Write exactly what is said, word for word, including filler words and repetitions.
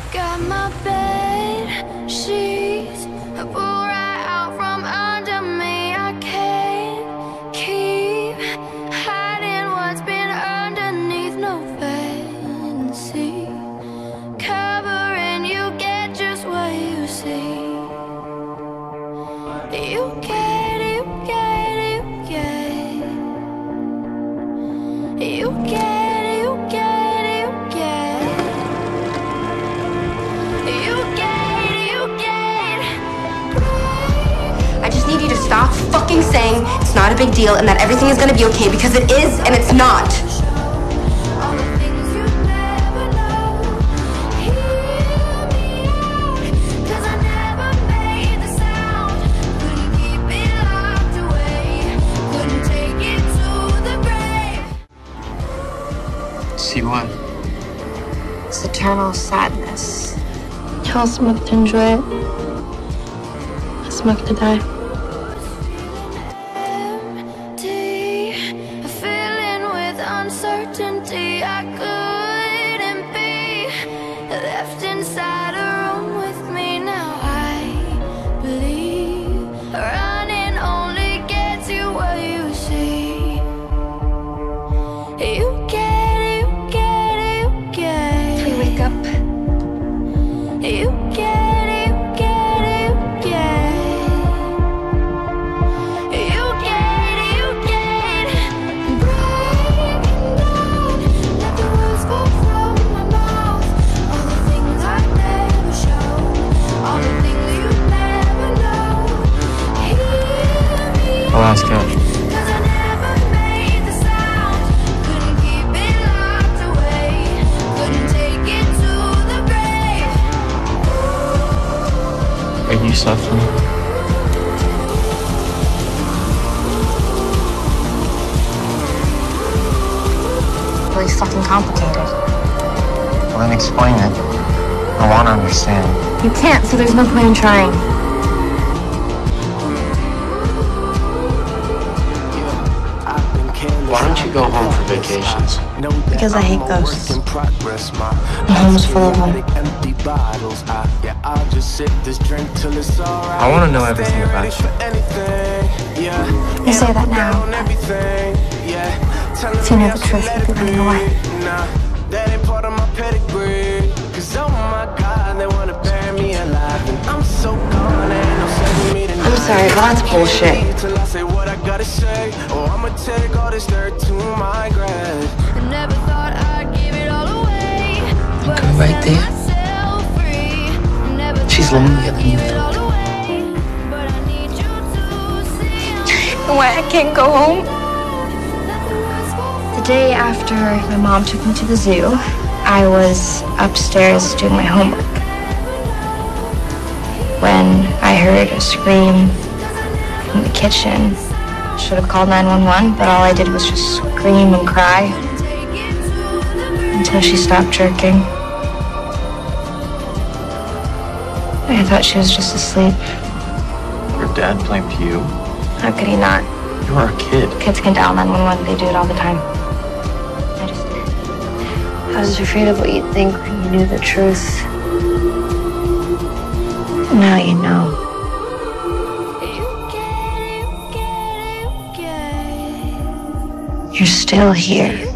Got my bed sheets pull right out from under me. I can't keep hiding what's been underneath. No fancy covering, you get just what you see. You get, you get, you get, you get, you get, you get, you get, you get. I just need you to stop fucking saying it's not a big deal and that everything is gonna be okay, because it is and it's not. See what? It's eternal sadness. Tell Smoke to enjoy it. Smoke to die. Empty, filling with uncertainty. I couldn't be left inside a room with me. Now I believe running only gets you what you see. You get. Wake up. You get, you get, you get, you get, you get. Breaking down, let the words fall from my mouth. All the things I never show, all the things you never know. Hear me. I'll ask him. Are you suffering? Really fucking complicated. Well, then explain it. I want to understand. You can't, so there's no point in trying. Why don't you go home for vacations? Because I hate ghosts. The home's full of them. I want to know everything about you. You say that now, but if you know the truth, you'd be running away. I'm sorry, but that's bullshit. Go right there. She's lonelier than you thought. Why I can't go home? The day after my mom took me to the zoo, I was upstairs doing my homework when I heard a scream from the kitchen. Should have called nine one one, but all I did was just scream and cry until she stopped jerking. I thought she was just asleep. Your dad blamed you? How could he not? You were a kid. Kids can dial nine one one, they do it all the time. I just did. I was afraid of what you'd think when you knew the truth. Now you know. You're still here.